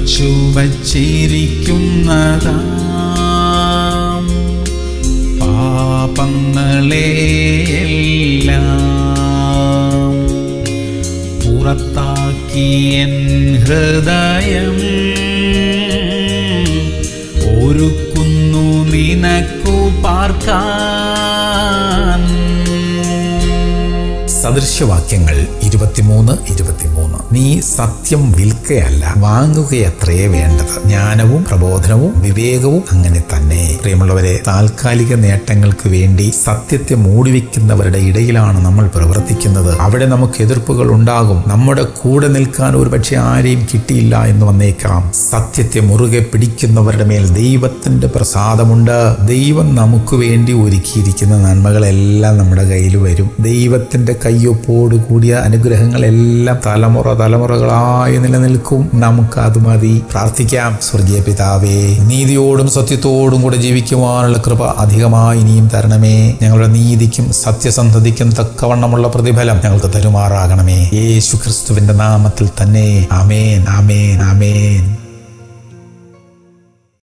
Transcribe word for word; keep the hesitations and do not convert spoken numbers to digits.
മറച്ചു വച്ചിരിക്കുന്നതാ പാപങ്ങളെയെല്ലാം പുറത്താക്കി എൻ ഹൃദയം ഒരുക്കുന്നു നിനക്കു പാർക്കാൻ. സദൃശ്യവാക്യങ്ങൾ ഇരുപത്തിമൂന്ന് ഇരുപത്തിമൂന്ന്. നീ സത്യം വിൽക്കയല്ല വാങ്ങുകയത്രേ വേണ്ടത്. ജ്ഞാനവും പ്രബോധനവും വിവേകവും അങ്ങനെ തന്നെ. പ്രിയമുള്ളവരെ, താൽക്കാലിക നേട്ടങ്ങൾക്ക് വേണ്ടി സത്യത്തെ മൂടിവെക്കുന്നവരുടെ ഇടയിലാണ് നമ്മൾ പ്രവർത്തിക്കുന്നത്. അവിടെ നമുക്ക് എതിർപ്പുകൾ ഉണ്ടാകും. നമ്മുടെ കൂടെ നിൽക്കാൻ ഒരു പക്ഷെ ആരെയും കിട്ടിയില്ല എന്ന് വന്നേക്കാം. സത്യത്തെ മുറുകെ പിടിക്കുന്നവരുടെ മേൽ ദൈവത്തിന്റെ പ്രസാദമുണ്ട്. ദൈവം നമുക്ക് വേണ്ടി ഒരുക്കിയിരിക്കുന്ന നന്മകളെല്ലാം നമ്മുടെ കയ്യിൽ വരും. ദൈവത്തിന്റെ കയ്യൊപ്പോട് കൂടിയ അനുഗ്രഹങ്ങളെല്ലാം തലമുറ തലമുറകളായി നിലനിൽക്കും. നമുക്ക് അത് മതി. പ്രാർത്ഥിക്കാം. സ്വർഗീയ പിതാവേ, നീതിയോടും സത്യത്തോടും കൂടെ ജീവിക്കുവാനുള്ള കൃപ അധികമായി ഇനിയും തരണമേ. ഞങ്ങളുടെ നീതിക്കും സത്യസന്ധതയ്ക്കും തക്കവണ്ണമുള്ള പ്രതിഫലം ഞങ്ങൾക്ക് തരുമാറാകണമേ. യേശു ക്രിസ്തുവിന്റെ നാമത്തിൽ തന്നെ. ആമേൻ, ആമേൻ, ആമേൻ.